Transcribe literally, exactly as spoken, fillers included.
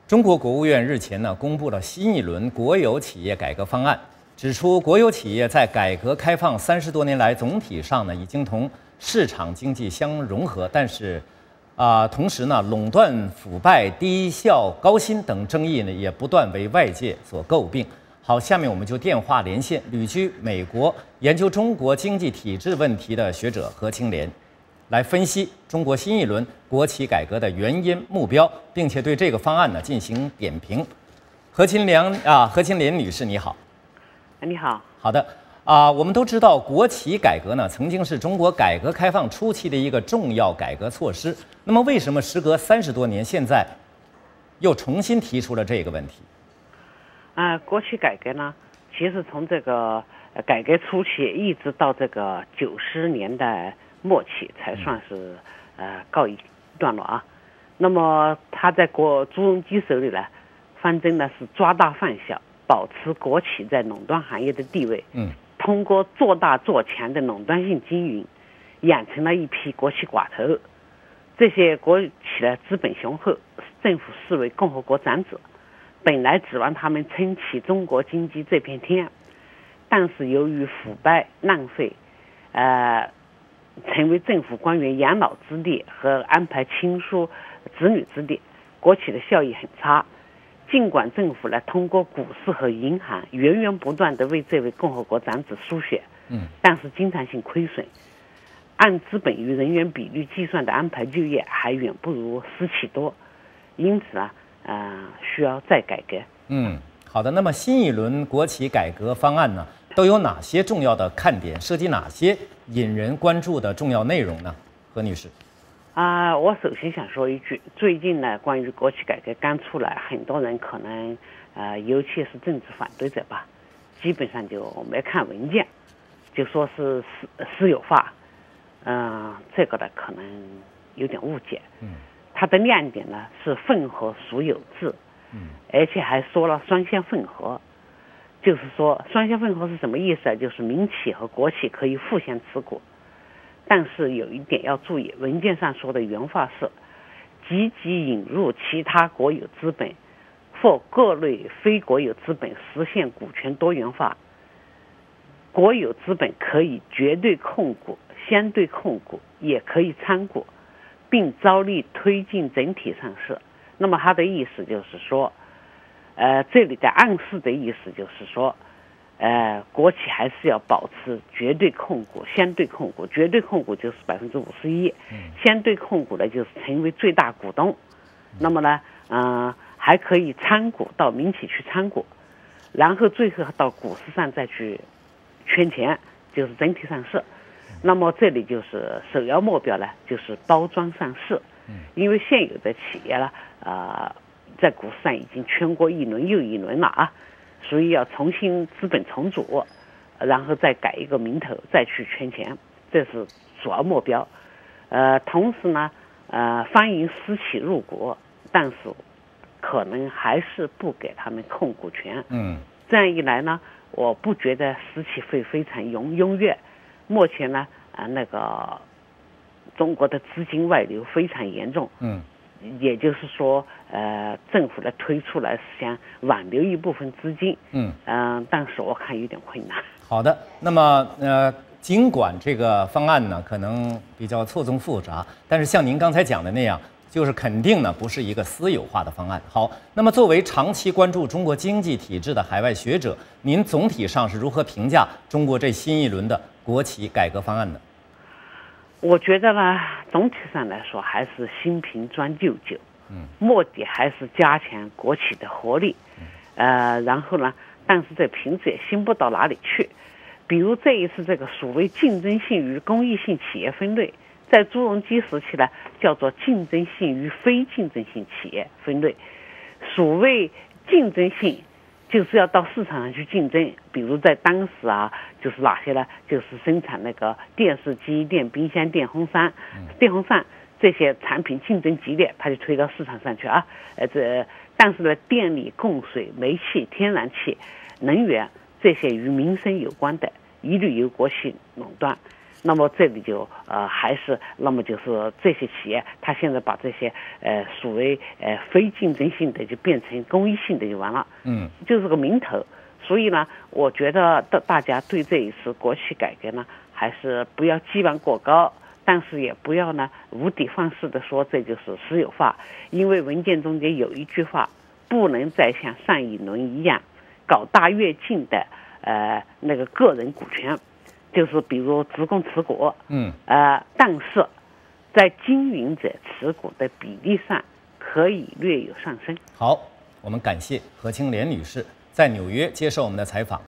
中国国务院日前呢公布了新一轮国有企业改革方案，指出国有企业在改革开放三十多年来，总体上呢已经同市场经济相融合，但是，啊、呃，同时呢垄断、腐败、低效、高薪等争议呢也不断为外界所诟病。好，下面我们就电话连线旅居美国、研究中国经济体制问题的学者何清莲，来分析中国新一轮国企改革的原因、目标，并且对这个方案呢进行点评。何清莲啊，何清莲女士，你好。 你好。 好的啊，我们都知道国企改革呢曾经是中国改革开放初期的一个重要改革措施。那么，为什么时隔三十多年，现在又重新提出了这个问题？ 啊、呃，国企改革呢，其实从这个改革初期一直到这个九十年代末期才算是呃告一段落啊。那么他在国朱镕基手里呢，方针呢是抓大放小，保持国企在垄断行业的地位。 嗯， 通过做大做强的垄断性经营，养成了一批国企寡头。这些国企的资本雄厚，政府视为共和国长者，本来指望他们撑起中国经济这片天，但是由于腐败浪费，呃，成为政府官员养老之地和安排亲属子女之地，国企的效益很差。尽管政府呢通过股市和银行源源不断地为这位共和国长子输血， 嗯， 但是经常性亏损，按资本与人员比率计算的安排就业还远不如私企多，因此呢，呃，需要再改革。 嗯，好的。那么新一轮国企改革方案呢，都有哪些重要的看点？涉及哪些引人关注的重要内容呢？何女士。 啊、呃，我首先想说一句，最近呢，关于国企改革刚出来，很多人可能，呃，尤其是政治反对者吧，基本上就没看文件，就说是私私有化，嗯、呃，这个呢可能有点误解。 嗯， 它的亮点呢是混合属有制， 嗯， 而且还说了双向混合，就是说双向混合是什么意思啊？就是民企和国企可以互相持股。但是有一点要注意，文件上说的原话是积极引入其他国有资本或各类非国有资本，实现股权多元化。国有资本可以绝对控股、相对控股，也可以参股，并着力推进整体上市。那么它的意思就是说，呃，这里的暗示的意思就是说，呃，国企还是要保持绝对控股、相对控股。绝对控股就是百分之五十一，相对控股呢就是成为最大股东。那么呢，嗯、呃，还可以参股到民企去参股，然后最后到股市上再去圈钱，就是整体上市。那么这里就是首要目标呢，就是包装上市。因为现有的企业呢，啊、呃，在股市上已经圈过一轮又一轮了啊。所以要重新资本重组，然后再改一个名头，再去圈钱，这是主要目标。呃，同时呢，呃，欢迎私企入股，但是可能还是不给他们控股权。 嗯， 这样一来呢，我不觉得私企会非常踊踊跃。目前呢，啊、呃，那个中国的资金外流非常严重。 嗯。 也就是说，呃，政府呢推出来是想挽留一部分资金，嗯嗯、呃，但是我看有点困难。 好的，那么呃，尽管这个方案呢可能比较错综复杂，但是像您刚才讲的那样，就是肯定呢不是一个私有化的方案。好，那么作为长期关注中国经济体制的海外学者，您总体上是如何评价中国这新一轮的国企改革方案呢？ 我觉得呢，总体上来说还是新瓶装旧酒，嗯，目的还是加强国企的活力，呃，然后呢，但是这瓶子也新不到哪里去。比如这一次这个所谓竞争性与公益性企业分类，在朱镕基时期呢，叫做竞争性与非竞争性企业分类。所谓竞争性，就是要到市场上去竞争，比如在当时啊，就是哪些呢？就是生产那个电视机、电冰箱、电风扇、电风扇这些产品竞争激烈，它就推到市场上去啊。呃，这但是呢，电力供水、煤气、天然气、能源这些与民生有关的，一律由国企垄断。 那么这里就呃还是那么就是这些企业，它现在把这些呃所谓呃非竞争性的就变成公益性的就完了， 嗯， 就是个名头。所以呢，我觉得大大家对这一次国企改革呢，还是不要寄望过高，但是也不要呢无的放矢的说这就是私有化，因为文件中间有一句话，不能再像上一轮一样搞大跃进的呃那个个人股权。就是比如职工持股， 嗯， 呃，但是在经营者持股的比例上可以略有上升。 好，我们感谢何青莲女士在纽约接受我们的采访。